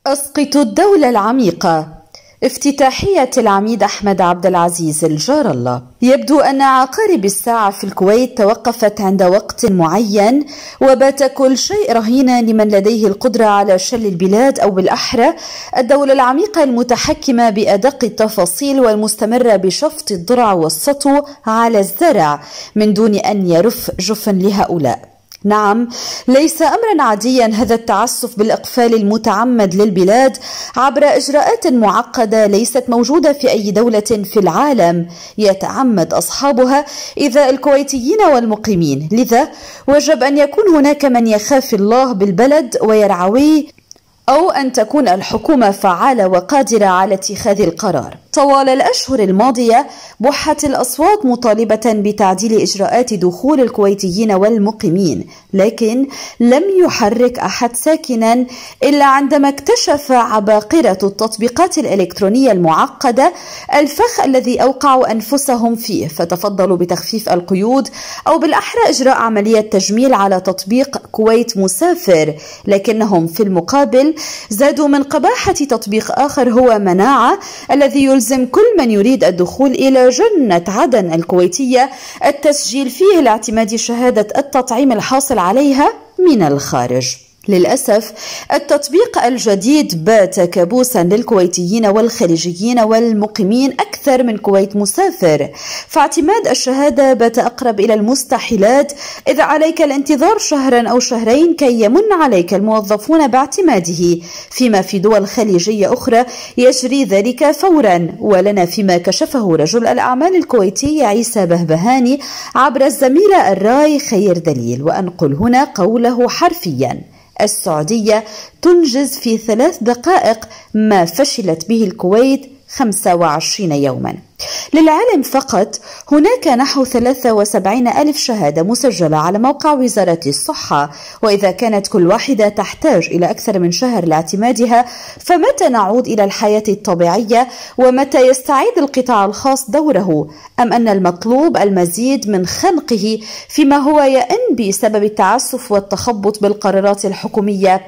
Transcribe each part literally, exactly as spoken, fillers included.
أسقط الدولة العميقة. افتتاحية العميد أحمد عبد العزيز الجار الله. يبدو أن عقارب الساعة في الكويت توقفت عند وقت معين، وبات كل شيء رهينا لمن لديه القدرة على شل البلاد، أو بالأحرى الدولة العميقة المتحكمة بأدق التفاصيل والمستمرة بشفط الذرع والسطو على الزرع من دون أن يرف جفن لهؤلاء. نعم، ليس أمرا عاديا هذا التعسف بالإقفال المتعمد للبلاد عبر إجراءات معقدة ليست موجودة في أي دولة في العالم يتعمد أصحابها إيذاء الكويتيين والمقيمين. لذا وجب أن يكون هناك من يخاف الله بالبلد ويرعويه، أو أن تكون الحكومة فعالة وقادرة على اتخاذ القرار. طوال الأشهر الماضية بحت الأصوات مطالبة بتعديل إجراءات دخول الكويتيين والمقيمين، لكن لم يحرك أحد ساكنا إلا عندما اكتشف عباقرة التطبيقات الإلكترونية المعقدة الفخ الذي أوقعوا أنفسهم فيه، فتفضلوا بتخفيف القيود، أو بالأحرى إجراء عملية تجميل على تطبيق كويت مسافر، لكنهم في المقابل زادوا من قباحة تطبيق آخر هو مناعة، الذي يلزم كل من يريد الدخول إلى جنة عدن الكويتية التسجيل فيه لاعتماد شهادة التطعيم الحاصل عليها من الخارج. للأسف التطبيق الجديد بات كابوسا للكويتيين والخليجيين والمقيمين أكثر من كويت مسافر، فاعتماد الشهادة بات أقرب إلى المستحيلات، إذ عليك الانتظار شهرا أو شهرين كي يمن عليك الموظفون باعتماده، فيما في دول خليجية أخرى يجري ذلك فورا. ولنا فيما كشفه رجل الأعمال الكويتي عيسى بهبهاني عبر الزميلة الراي خير دليل، وأنقل هنا قوله حرفيا: السعودية تنجز في ثلاث دقائق ما فشلت به الكويت خمسة وعشرين يوما. للعلم فقط هناك نحو ثلاثة وسبعين ألف شهادة مسجلة على موقع وزارة الصحة، وإذا كانت كل واحدة تحتاج إلى أكثر من شهر لاعتمادها، فمتى نعود إلى الحياة الطبيعية؟ ومتى يستعيد القطاع الخاص دوره؟ أم أن المطلوب المزيد من خنقه فيما هو يئن بسبب التعسف والتخبط بالقرارات الحكومية؟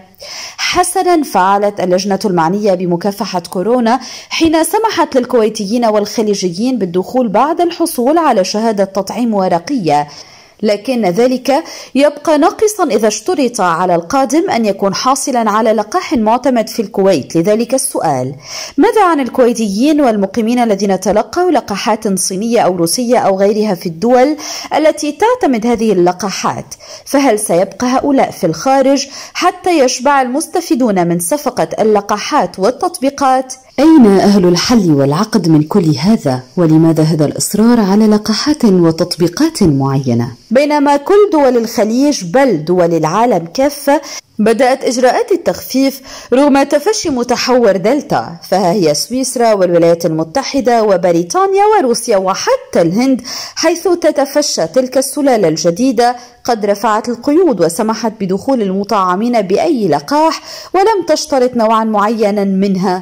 حسنا فعلت اللجنة المعنية بمكافحة كورونا حين سمحت للكويتيين والخليجيين بالدخول بعد الحصول على شهادة تطعيم ورقية، لكن ذلك يبقى ناقصا إذا اشترط على القادم أن يكون حاصلا على لقاح معتمد في الكويت. لذلك السؤال: ماذا عن الكويتيين والمقيمين الذين تلقوا لقاحات صينية أو روسية أو غيرها في الدول التي تعتمد هذه اللقاحات؟ فهل سيبقى هؤلاء في الخارج حتى يشبع المستفيدون من صفقة اللقاحات والتطبيقات؟ أين أهل الحل والعقد من كل هذا؟ ولماذا هذا الإصرار على لقاحات وتطبيقات معينة؟ بينما كل دول الخليج بل دول العالم كافة بدأت إجراءات التخفيف رغم تفشي متحور دلتا، فها هي سويسرا والولايات المتحدة وبريطانيا وروسيا وحتى الهند، حيث تتفشى تلك السلالة الجديدة قد رفعت القيود وسمحت بدخول المطعمين بأي لقاح ولم تشترط نوعا معينا منها.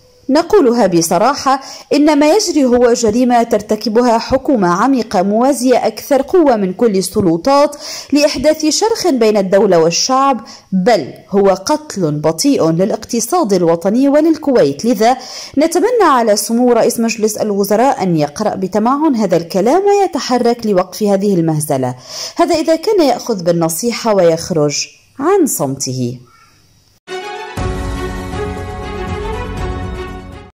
نقولها بصراحة: إن ما يجري هو جريمة ترتكبها حكومة عميقة موازية أكثر قوة من كل السلطات لإحداث شرخ بين الدولة والشعب، بل هو قتل بطيء للاقتصاد الوطني وللكويت. لذا نتمنى على سمو رئيس مجلس الوزراء أن يقرأ بتمعن هذا الكلام ويتحرك لوقف هذه المهزلة، هذا إذا كان يأخذ بالنصيحة ويخرج عن صمته.